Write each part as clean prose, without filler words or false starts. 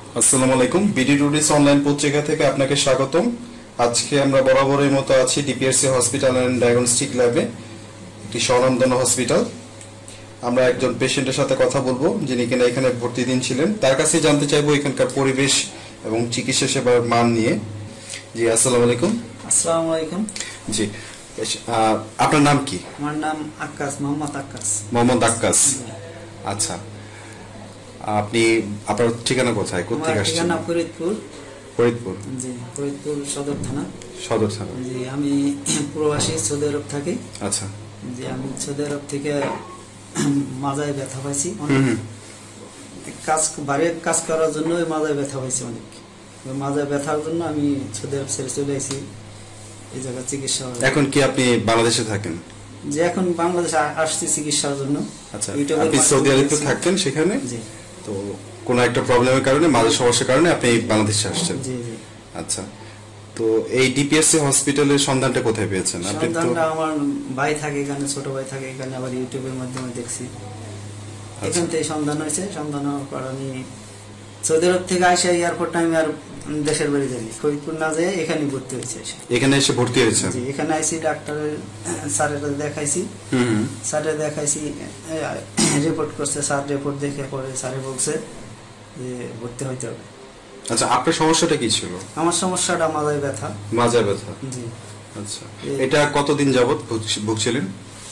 আসসালামু আলাইকুম। BD today's online পত্রিকা থেকে আপনাকে স্বাগতম। আজকে আমরা বরাবরের মতো আছি ডিপিআরসি হসপিটাল অ্যান্ড ডায়াগনস্টিক ল্যাবে, একটি স্বনামধন্য হসপিটাল। আমরা একজন পেশেন্টের সাথে কথা বলবো যিনি কিনা এখানে ভর্তি দিন ছিলেন। তার কাছে জানতে চাইবো এখানকার পরিবেশ এবং চিকিৎসা সেবার মান নিয়ে। জি আসসালামু আলাইকুম। আসসালামু আলাইকুম। জি, আপনার নাম কি? আমার নাম আক্কাস, মোহাম্মদ আক্কাস। মোহাম্মদ আক্কাস। আচ্ছা, আপনি আপনার ঠিকানা কোথায়, কোথা থেকে আসছেন? ঠিকানা ফরিদপুর। ফরিদপুর? জি, ফরিদপুর সদর থানা। সদর থানা। জি, আমি প্রবাসী, সৌদি আরব থাকি। আচ্ছা। জি, আমি সৌদি আরব থেকে মাজায় ব্যথা পাইছি। বাইরে কাজ করার জন্য মাজায় ব্যথা পাইছি অনেক। মাজায় ব্যথার জন্য আমি সৌদি আরব ছেড়ে চলে আসি এই জায়গায় চিকিৎসা। এখন কি আপনি বাংলাদেশে থাকেন? যে এখন বাংলাদেশে আসছি চিকিৎসার জন্য। আচ্ছা, আপনি সৌদি আরবে থাকতেন সেখানে? জি। তো কোন একটা প্রবলেমের কারণে, মাঝে সমস্যার কারণে আপনি বাংলাদেশে আসছেন? জি জি। আচ্ছা, তো এই ডিপিএসসি হসপিটালের সন্ধানটা কোথায় পেয়েছেন আপনি? সন্ধানটা আমার ভাই থাকে এখানে, ছোট ভাই থাকে এখানে, আবার ইউটিউবের মাধ্যমে দেখছি। এখান থেকে সন্ধান হয়েছে। সন্ধান হওয়ার পর আমি সৌদি আরব থেকে আসে এয়ারপোর্ট আমি আর দেশের বাড়ি যাই, ফরিদপুর না যেয়ে এখানে ভর্তি হয়েছে। এখানে এসে ভর্তি হয়েছে? জি, এখানে আইসি, ডাক্তারের স্যারের দেখাইছি। স্যারের দেখাইছি, রিপোর্ট করছে স্যার। রিপোর্ট দেখে পরে স্যারে বলছে যে ভর্তি হইতে হবে। আচ্ছা, আপনার সমস্যাটা কি ছিল? আমার সমস্যাটা মাজায় ব্যথা। মাজায় ব্যথা? জি। আচ্ছা, এটা কতদিন যাবত ভুগছিলেন?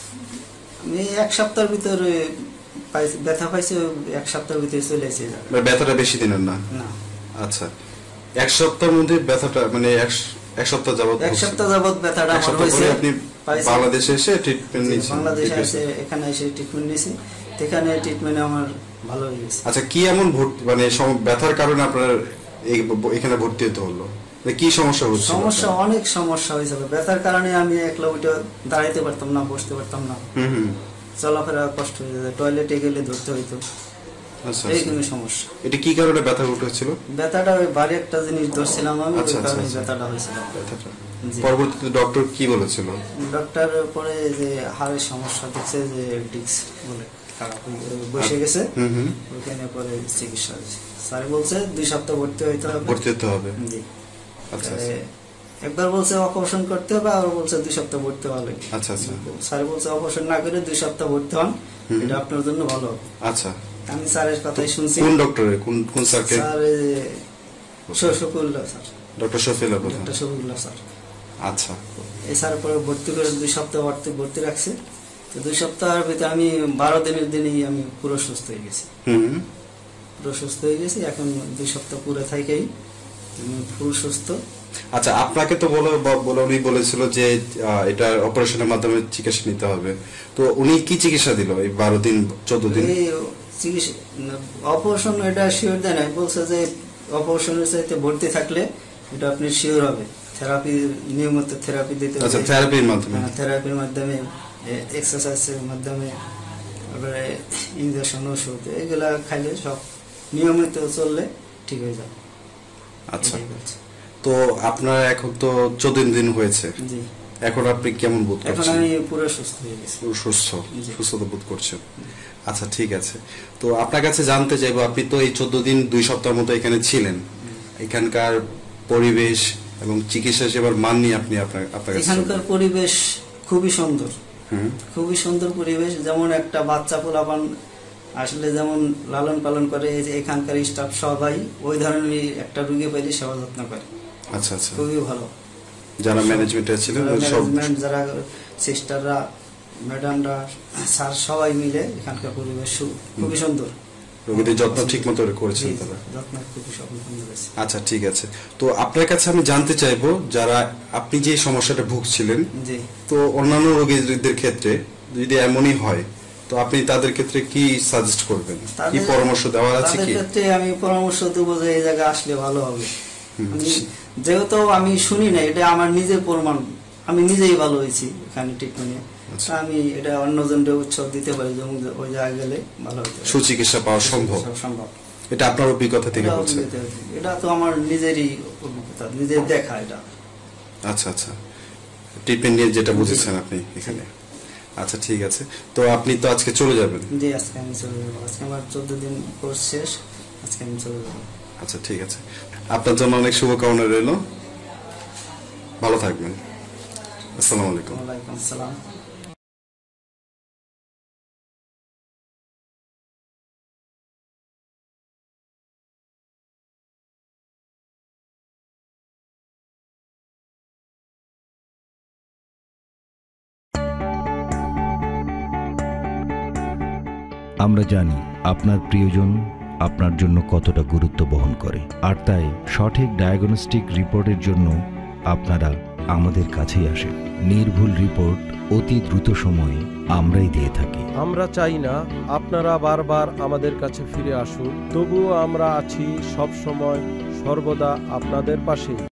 আমি এক সপ্তাহের ভিতরে ব্যথা পাইছি, এক সপ্তাহের ভিতরে চলে এসেছি। ব্যথাটা বেশি দিনের না? না। আচ্ছা, এক সপ্তাহের মধ্যে ব্যথাটা, মানে এক সপ্তাহ যাবত? এক সপ্তাহ যাবত ব্যথাটা আমার হয়েছে। আপনি বাংলাদেশে এসে ট্রিটমেন্ট নিয়েছেন? বাংলাদেশে এসে এখানে এসে ট্রিটমেন্ট নিয়েছি। এখানে ট্রিটমেন্টে আমার ভালো হয়ে গেছে। আচ্ছা, কি এমন মানে ব্যথার কারণে আপনার এখানে ভর্তি হতে হলো? কি সমস্যা হচ্ছে? সমস্যা অনেক সমস্যা হয়েছিল। ব্যথার কারণে আমি একলা উঠে দাঁড়াইতে পারতাম না, বসতে পারতাম না, চলাফেরা কষ্ট হয়ে যেত, টয়লেটে গেলে ধরতে হইতো। এইরকমই সমস্যা। এটা কি কারণে ব্যথা উঠেছিল? ব্যথাটা ওই ভারী একটা জিনিস ধরছিলাম আমি, ওই কারণে ব্যথাটা হয়েছিল। পরবর্তীতে ডক্টর কি বলেছিল? ডক্টর পরে যে হাড়ের সমস্যা দেখছে, যে ডিস্ক বলে বসে গেছে, ওখানে পরে চিকিৎসা হয়েছে। স্যার বলছে 2 সপ্তাহ ভর্তি হইতে হবে। ভর্তি হতে হবে? জি। আচ্ছা, একবার বলছে অপারেশন করতে হবে, আর বলছে 2 সপ্তাহ ভর্তি হলে। আচ্ছা আচ্ছা। স্যার বলছে অপারেশন না করে 2 সপ্তাহ ভর্তি হন, এটা আপনার জন্য ভালো হবে। আচ্ছা, আমি স্যারের কথাই শুনছি। কোন ডক্টরে? কোন স্যারকে? Sir Shafiullah sir. Doctor Shafiullah? Doctor Shafiullah sir. আচ্ছা। এই স্যার পরে ভর্তি করে 2 সপ্তাহ ভর্তি রাখছে। তো 2 সপ্তাহের ভিতরে আমি 12 দিনের দিনেই আমি পুরো সুস্থ হয়ে গেছি। পুরো সুস্থ হয়ে গেছি। এখন 2 সপ্তাহ পুরো থাকেই পুরো সুস্থ। আচ্ছা, আপনাকে তো উনি বলেছিল যে এটা অপারেশনের মাধ্যমে চিকিৎসা নিতে হবে। তো উনি কি চিকিৎসা দিল এই 12 দিন 14 দিন? চিকিৎসা অপারেশন এটা শিওর দেয় না, বলছে যে অপারেশনের সাথে ভর্তি থাকলে এটা আপনি শিওর হবে। থেরাপি, নিয়মিত থেরাপি দিতে হবে। আচ্ছা, থেরাপির মাধ্যমে? থেরাপির মাধ্যমে, এক্সারসাইজের মাধ্যমে, তারপরে ইনজেকশন, ওষুধ এগুলা খাইলে সব নিয়মিত চললে ঠিক হয়ে যাবে। আচ্ছা, তো আপনার এখন তো 14 দিন হয়েছে। জি। এখন আপনি কেমন বোধ করছেন? এখন আমি পুরো সুস্থ হয়ে গেছি। সুস্থতা বোধ করছেন? আচ্ছা, ঠিক আছে। তো আপনার কাছে জানতে চাইবো, আপনি তো এই 14 দিন 2 সপ্তাহের মতো এখানে ছিলেন, এখানকার পরিবেশ এবং চিকিৎসা সেবার মান নিয়ে আপনি আপনার কাছে। এখানকার পরিবেশ খুবই সুন্দর, খুবই সুন্দর পরিবেশ। যেমন একটা বাচ্চা পোলাপান আসলে যেমন লালন পালন করে, এই যে এখানকার স্টাফ সবাই ওই ধরনের একটা রোগী পাইলে সেবা যত্ন করে। আচ্ছা আচ্ছা, খুবই ভালো। যারা ম্যানেজমেন্টে ছিলেন, যারা সিস্টাররা, ম্যাডামরা, স্যার সবাই মিলে এখানকার পরিবেশ খুবই সুন্দর। রোগীদের যত্ন ঠিক মতো করেছেন তারা? যত্ন খুবই সুন্দর হয়েছে। আচ্ছা, ঠিক আছে। তো আপনার কাছে আমি জানতে চাইবো, যারা আপনি যে সমস্যাটা ভুগছিলেন, তো অন্যান্য রোগীদের ক্ষেত্রে যদি এমনই হয়, তো আপনি তাদের ক্ষেত্রে কি সাজেস্ট করবেন, কি পরামর্শ দেওয়ার আছে? কি ক্ষেত্রে আমি পরামর্শ দেবো যে এই জায়গায় আসলে ভালো হবে। যেহেতু আমি শুনি না, এটা আমার নিজের প্রমাণ, আমি নিজেই ভালো হয়েছি এখানে ট্রিটমেন্টে। আমি এটা অন্যজনকে উৎসাহ দিতে পারি যে ওই জায়গায় গেলে ভালো হবে, সুচিকিৎসা পাওয়া সম্ভব। এটা আপনার অভিজ্ঞতা থেকে বলছেন? এটা তো আমার নিজেরই অভিজ্ঞতা, নিজের দেখা এটা। আচ্ছা আচ্ছা, ট্রিটমেন্ট নিয়ে যেটা বুঝেছেন আপনি এখানে। আচ্ছা, ঠিক আছে। তো আপনি তো আজকে চলে যাবেন? জি, আজকে আমি চলে যাবো। আজকে আমার 14 দিন কোর্স শেষ, আজকে আমি চলে যাবো। আচ্ছা, ঠিক আছে। আপনার জন্য অনেক শুভকামনা রইল। ভালো থাকবেন। আসসালামু আলাইকুম। ওয়ালাইকুম আসসালাম। আমরা জানি আপনার প্রিয়জন আপনার জন্য কতটা গুরুত্ব বহন করে, আর তাই সঠিক ডায়াগনস্টিক রিপোর্টের জন্য আপনারা আমাদের কাছেই আসেন। নির্ভুল রিপোর্ট অতি দ্রুত সময়ে আমরাই দিয়ে থাকি। আমরা চাই না আপনারা বারবার আমাদের কাছে ফিরে আসুন, তবুও আমরা আছি সব সময় সর্বদা আপনাদের পাশে।